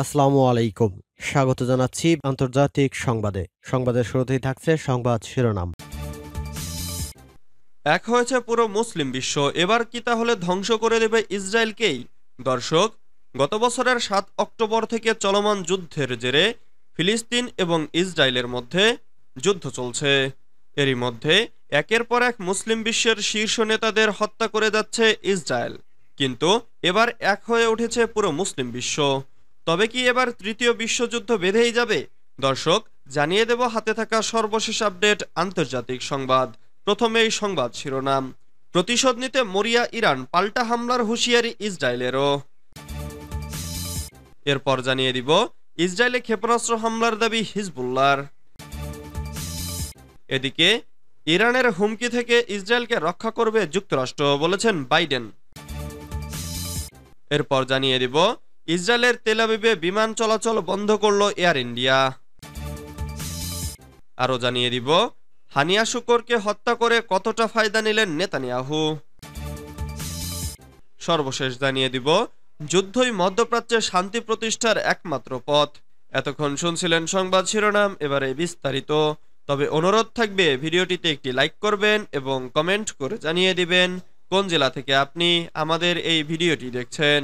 আসসালামু আলাইকুম। স্বাগত জানাচ্ছি আন্তর্জাতিক সংবাদে। সংবাদের শুরুতেই থাকছে সংবাদ শিরোনাম। এক হয়েছে পুরো মুসলিম বিশ্ব, এবার কি তাহলে ধ্বংস করে দেবে ইসরায়েলকেই? দর্শক, গত বছরের 7 অক্টোবর থেকে চলমান যুদ্ধের জেরে ফিলিস্তিন এবং ইসরায়েলের মধ্যে যুদ্ধ চলছে। এরই মধ্যে একের পর এক মুসলিম বিশ্বের শীর্ষ নেতাদের হত্যা করে যাচ্ছে ইসরায়েল। কিন্তু এবার এক হয়ে উঠেছে পুরো মুসলিম বিশ্ব। তবে কি এবার তৃতীয় বিশ্বযুদ্ধ বেঁধেই যাবে? দর্শক, জানিয়ে দেব হাতে থাকা সর্বশেষ আপডেট আন্তর্জাতিক সংবাদ। প্রথমে এই সংবাদ শিরোনাম। প্রতিশোধ নিতে মরিয়া ইরান, পাল্টা হামলার হুঁশিয়ারি ইসরায়েলেরও। এরপর জানিয়ে দিব ইসরায়েলে ক্ষেপণাস্ত্র হামলার দাবি হিজবুল্লাহর। এদিকে ইরানের হুমকি থেকে ইসরায়েলকে রক্ষা করবে যুক্তরাষ্ট্র, বলেছেন বাইডেন। এরপর জানিয়ে দিব ইসরায়েলের তেল আবিবে বিমান চলাচল বন্ধ করল এয়ার ইন্ডিয়া। আরও জানিয়ে দিব হানিয়া শুকরকে হত্যা করে কতটা ফায়দা নিলেন নেতানিয়াহু। সর্বশেষ জানিয়ে দিব যুদ্ধই মধ্যপ্রাচ্যে শান্তি প্রতিষ্ঠার একমাত্র পথ। এতক্ষণ শুনছিলেন সংবাদ শিরোনাম, এবারে বিস্তারিত। তবে অনুরোধ থাকবে ভিডিওটিতে একটি লাইক করবেন এবং কমেন্ট করে জানিয়ে দিবেন কোন জেলা থেকে আপনি আমাদের এই ভিডিওটি দেখছেন।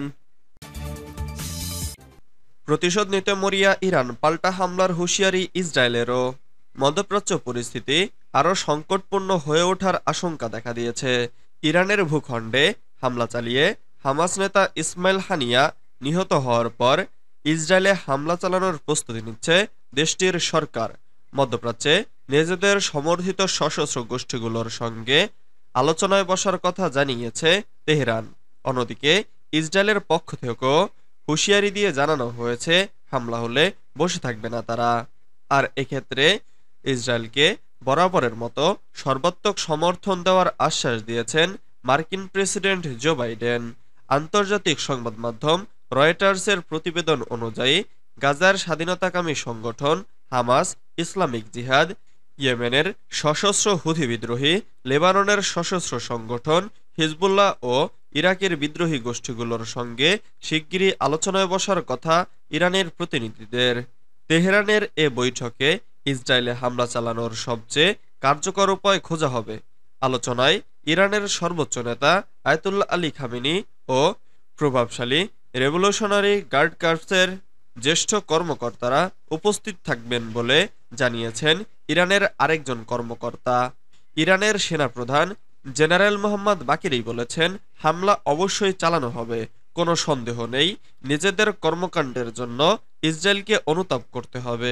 প্রতিশোধ নিতে মরিয়া ইরান, পাল্টা হামলার হুঁশিয়ারি ইসরায়েলেরও। মধ্যপ্রাচ্য পরিস্থিতি আরও সংকটপূর্ণ হয়ে ওঠার আশঙ্কা দেখা দিয়েছে। ইরানের ভূখণ্ডে হামলা চালিয়ে হামাস নেতা ইসমাইল হানিয়া নিহত হওয়ার পর ইসরায়েলে হামলা চালানোর প্রস্তুতি নিচ্ছে দেশটির সরকার। মধ্যপ্রাচ্যে নিজেদের সমর্থিত সশস্ত্র গোষ্ঠীগুলোর সঙ্গে আলোচনায় বসার কথা জানিয়েছে তেহরান। অন্যদিকে ইসরায়েলের পক্ষ থেকেও হুঁশিয়ারি দিয়ে জানানো হয়েছে হামলা হলে বসে থাকবে না তারা। আর এক্ষেত্রে ইসরায়েলকে বরাবরের মতো সর্বাত্মক সমর্থন দেওয়ার আশ্বাস দিয়েছেন মার্কিন প্রেসিডেন্ট জো বাইডেন। আন্তর্জাতিক সংবাদ মাধ্যম রয়টার্সের প্রতিবেদন অনুযায়ী গাজার স্বাধীনতাকামী সংগঠন হামাস, ইসলামিক জিহাদ, ইয়েমেনের সশস্ত্র হুথি বিদ্রোহী, লেবাননের সশস্ত্র সংগঠন হিজবুল্লাহ ও ইরাকের বিদ্রোহী গোষ্ঠীগুলোর সঙ্গে শিগগিরই আলোচনায় বসার কথা ইরানের প্রতিনিধিদের। তেহরানের এ বৈঠকে ইসরায়েলে হামলা চালানোর সবচেয়ে কার্যকর উপায় খোঁজা হবে। আলোচনায় ইরানের সর্বোচ্চ নেতা আয়াতুল্লাহ আলী খামেনি ও প্রভাবশালী রেভলিউশনারি গার্ড কর্পসের জ্যেষ্ঠ কর্মকর্তারা উপস্থিত থাকবেন বলে জানিয়েছেন ইরানের আরেকজন কর্মকর্তা। ইরানের সেনাপ্রধান জেনারেল মোহাম্মদ বাকিরই বলেছেন, হামলা অবশ্যই চালানো হবে, কোনো সন্দেহ নেই। নিজেদের কর্মকাণ্ডের জন্য ইসরায়েলকে অনুতাপ করতে হবে।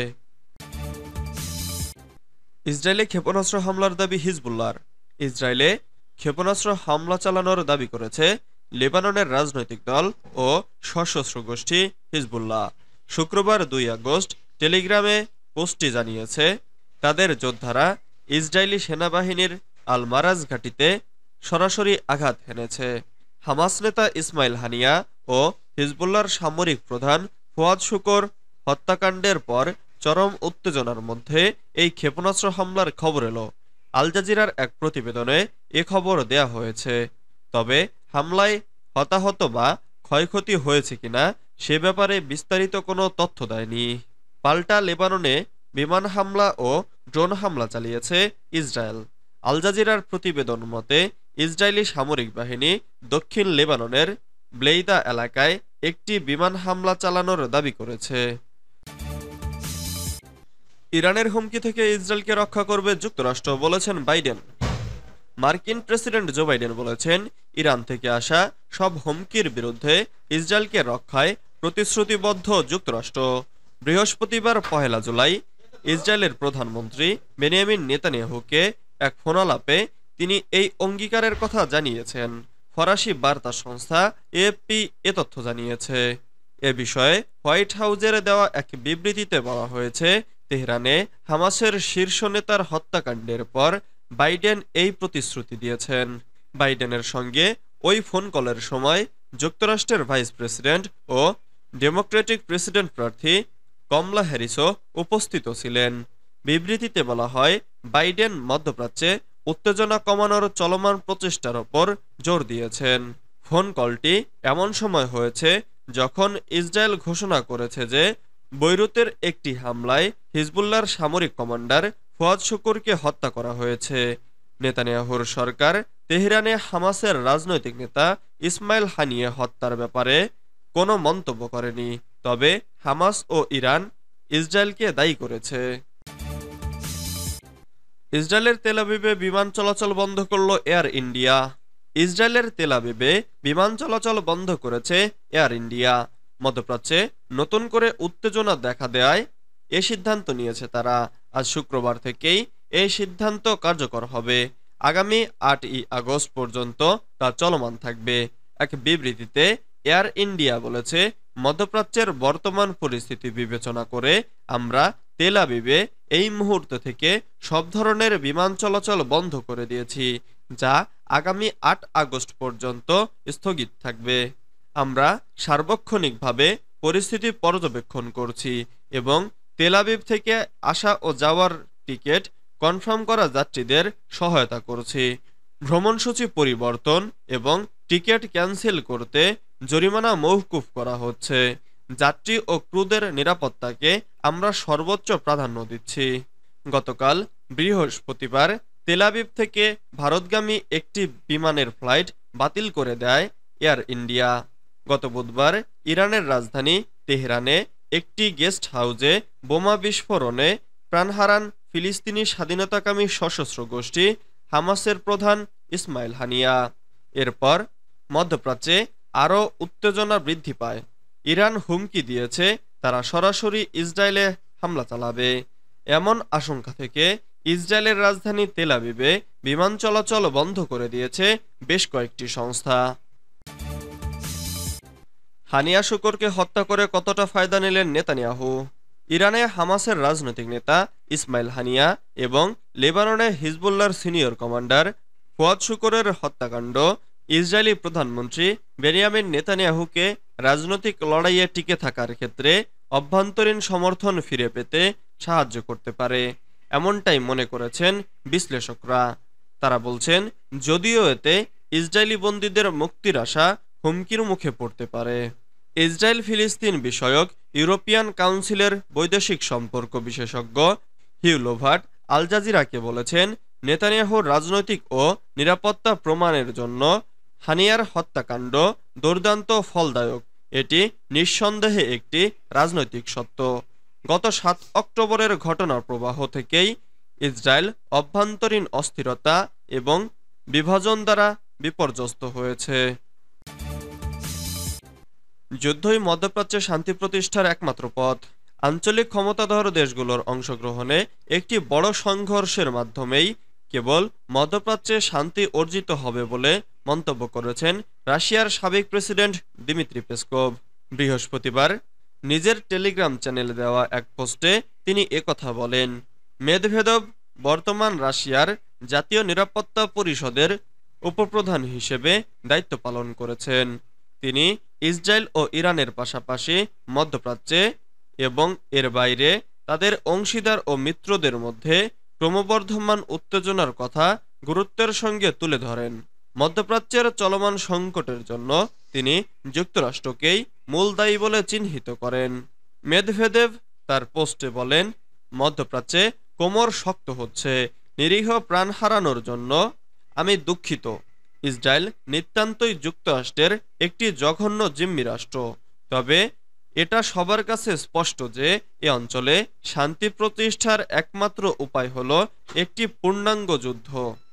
ইসরায়েলে ক্ষেপণাস্ত্র হামলার দাবি হিজবুল্লাহর। ইসরায়েলে ক্ষেপণাস্ত্র হামলা চালানোর দাবি করেছে লেবাননের রাজনৈতিক দল ও সশস্ত্র গোষ্ঠী হিজবুল্লাহ। শুক্রবার 2 আগস্ট টেলিগ্রামে পোস্টটি জানিয়েছে তাদের যোদ্ধারা ইসরায়েলি সেনাবাহিনীর আল মারাজ ঘাঁটিতে সরাসরি আঘাত হেনেছে। হামাস নেতা ইসমাইল হানিয়া ও হিজবুল্লাহর সামরিক প্রধান ফুয়াদ শুকর হত্যাকাণ্ডের পর চরম উত্তেজনার মধ্যে এই ক্ষেপণাস্ত্র হামলার খবর এলো। আল জাজিরার এক প্রতিবেদনে এ খবর দেয়া হয়েছে। তবে হামলায় হতাহত বা ক্ষয়ক্ষতি হয়েছে কিনা সে ব্যাপারে বিস্তারিত কোনো তথ্য দেয়নি। পাল্টা লেবাননে বিমান হামলা ও ড্রোন হামলা চালিয়েছে ইসরায়েল। আল জাজিরার প্রতিবেদন মতে ইসরায়েলি সামরিক বাহিনী দক্ষিণ লেবাননের ব্লেইদা এলাকায় একটি বিমান হামলা চালানোর দাবি করেছে। ইরানের হুমকি থেকে ইসরায়েলকে রক্ষা করবে যুক্তরাষ্ট্র, বলেছেন বাইডেন। মার্কিন প্রেসিডেন্ট জো বাইডেন বলেছেন, ইরান থেকে আসা সব হুমকির বিরুদ্ধে ইসরায়েলকে রক্ষায় প্রতিশ্রুতিবদ্ধ যুক্তরাষ্ট্র। বৃহস্পতিবার 1 জুলাই ইসরায়েলের প্রধানমন্ত্রী বেনিয়ামিন নেতানিয়াহুকে এক ফোনালাপে তিনি এই অঙ্গীকারের কথা জানিয়েছেন। ফরাসি বার্তা সংস্থা এএফপি এ তথ্য জানিয়েছে। এ বিষয়ে হোয়াইট হাউজের দেওয়া এক বিবৃতিতে বলা হয়েছে, তেহরানে হামাসের শীর্ষ নেতার হত্যাকাণ্ডের পর বাইডেন এই প্রতিশ্রুতি দিয়েছেন। বাইডেনের সঙ্গে ওই ফোন কলের সময় যুক্তরাষ্ট্রের ভাইস প্রেসিডেন্ট ও ডেমোক্রেটিক প্রেসিডেন্ট প্রার্থী কমলা হ্যারিসও উপস্থিত ছিলেন। বিবৃতিতে বলা হয়, বাইডেন মধ্যপ্রাচ্যে উত্তেজনা কমানোর চলমান প্রচেষ্টার ওপর জোর দিয়েছেন। ফোন কলটি এমন সময় হয়েছে যখন ইসরায়েল ঘোষণা করেছে যে বৈরুতের একটি হামলায় হিজবুল্লাহর সামরিক কমান্ডার ফুয়াদ শুকুরকে হত্যা করা হয়েছে। নেতানিয়াহুর সরকার তেহরানে হামাসের রাজনৈতিক নেতা ইসমাইল হানিয়ে হত্যার ব্যাপারে কোনো মন্তব্য করেনি, তবে হামাস ও ইরান ইসরায়েলকে দায়ী করেছে। ইসরায়েলের তেল আবিবে বিমান চলাচল বন্ধ করল এয়ার ইন্ডিয়া। ইসরায়েলের তেল আবিবে বিমান চলাচল বন্ধ করেছে এয়ার ইন্ডিয়া। মধ্যপ্রাচ্যে নতুন করে উত্তেজনা দেখা দেয় এ সিদ্ধান্ত নিয়েছে তারা। আজ শুক্রবার থেকেই এই সিদ্ধান্ত কার্যকর হবে। আগামী 8ই আগস্ট পর্যন্ত তা চলমান থাকবে। এক বিবৃতিতে এয়ার ইন্ডিয়া বলেছে, মধ্যপ্রাচ্যের বর্তমান পরিস্থিতি বিবেচনা করে আমরা তেল আবিবে এই মুহূর্ত থেকে সব ধরনের বিমান চলাচল বন্ধ করে দিয়েছি, যা আগামী 8 আগস্ট পর্যন্ত স্থগিত থাকবে। আমরা সার্বক্ষণিকভাবে পরিস্থিতি পর্যবেক্ষণ করছি এবং তেল আবিব থেকে আসা ও যাওয়ার টিকিট কনফার্ম করা যাত্রীদের সহায়তা করছি। ভ্রমণসূচি পরিবর্তন এবং টিকিট ক্যান্সেল করতে জরিমানা মওকুফ করা হচ্ছে। যাত্রী ও ক্রুদের নিরাপত্তাকে আমরা সর্বোচ্চ প্রাধান্য দিচ্ছি। গতকাল বৃহস্পতিবার তেল আবিব থেকে ভারতগামী একটি বিমানের ফ্লাইট বাতিল করে দেয় এয়ার ইন্ডিয়া। গত বুধবার ইরানের রাজধানী তেহরানে একটি গেস্ট হাউসে বোমা বিস্ফোরণে প্রাণ হারান ফিলিস্তিনি স্বাধীনতাকামী সশস্ত্র গোষ্ঠী হামাসের প্রধান ইসমাইল হানিয়া। এরপর মধ্যপ্রাচ্যে আরও উত্তেজনা বৃদ্ধি পায়। ইরান হুমকি দিয়েছে তারা সরাসরি ইসরায়েলে হামলা চালাবে। এমন আশঙ্কা থেকে ইসরায়েলের রাজধানী তেল আবিবে বিমান চলাচল বন্ধ করে দিয়েছে বেশ কয়েকটি সংস্থা। হানিয়া শুকুরকে হত্যা করে কতটা ফায়দা নিলেন নেতানিয়াহু? ইরানে হামাসের রাজনৈতিক নেতা ইসমাইল হানিয়া এবং লেবাননে হিজবুল্লাহর সিনিয়র কমান্ডার ফুয়াদ শুকুরের হত্যাকাণ্ড ইসরায়েলি প্রধানমন্ত্রী বেনিয়ামিন নেতানিয়াহুকে রাজনৈতিক লড়াইয়ে টিকে থাকার ক্ষেত্রে অভ্যন্তরীণ সমর্থন ফিরে পেতে সাহায্য করতে পারে, এমনটাই মনে করেছেন বিশ্লেষকরা। তারা বলছেন, যদিও এতে ইসরায়েলি বন্দীদের মুক্তির আশা হুমকির মুখে পড়তে পারে। ইসরায়েল ফিলিস্তিন বিষয়ক ইউরোপিয়ান কাউন্সিলের বৈদেশিক সম্পর্ক বিশেষজ্ঞ হিউ লোভার্ট আল জাজিরাকে বলেছেন, নেতানিয়াহুর রাজনৈতিক ও নিরাপত্তা প্রমাণের জন্য হানিয়ার হত্যাকাণ্ড দুর্দান্ত ফলদায়ক। এটি নিঃসন্দেহে একটি রাজনৈতিক সত্য। গত 7 অক্টোবরের ঘটনার প্রবাহ থেকেই ইসরায়েল অভ্যন্তরীণ অস্থিরতা এবং বিভাজন দ্বারা বিপর্যস্ত হয়েছে। যুদ্ধই মধ্যপ্রাচ্যে শান্তি প্রতিষ্ঠার একমাত্র পথ। আঞ্চলিক ক্ষমতাধর দেশগুলোর অংশগ্রহণে একটি বড় সংঘর্ষের মাধ্যমেই কেবল মধ্যপ্রাচ্যে শান্তি অর্জিত হবে বলে মন্তব্য করেছেন রাশিয়ার সাবেক প্রেসিডেন্ট দিমিত্রি পেসকভ। বৃহস্পতিবার নিজের টেলিগ্রাম চ্যানেলে দেওয়া এক পোস্টে তিনি একথা বলেন। মেদভেদেভ বর্তমান রাশিয়ার জাতীয় নিরাপত্তা পরিষদের উপপ্রধান হিসেবে দায়িত্ব পালন করেছেন। তিনি ইসরায়েল ও ইরানের পাশাপাশি মধ্যপ্রাচ্যে এবং এর বাইরে তাদের অংশীদার ও মিত্রদের মধ্যে ক্রমবর্ধমান উত্তেজনার কথা গুরুত্বের সঙ্গে তুলে ধরেন। মধ্যপ্রাচ্যের চলমান সংকটের জন্য তিনি যুক্তরাষ্ট্রকেই মূল দায়ী বলে চিহ্নিত করেন। মেদভেদেভ তার পোস্টে বলেন, মধ্যপ্রাচ্যে কোমর শক্ত হচ্ছে, নিরীহ প্রাণ হারানোর জন্য আমি দুঃখিত। ইসরায়েল নিতান্তই যুক্তরাষ্ট্রের একটি জঘন্য জিম্মি রাষ্ট্র। তবে এটা সবার কাছে স্পষ্ট যে এ অঞ্চলে শান্তি প্রতিষ্ঠার একমাত্র উপায় হলো একটি পূর্ণাঙ্গ যুদ্ধ।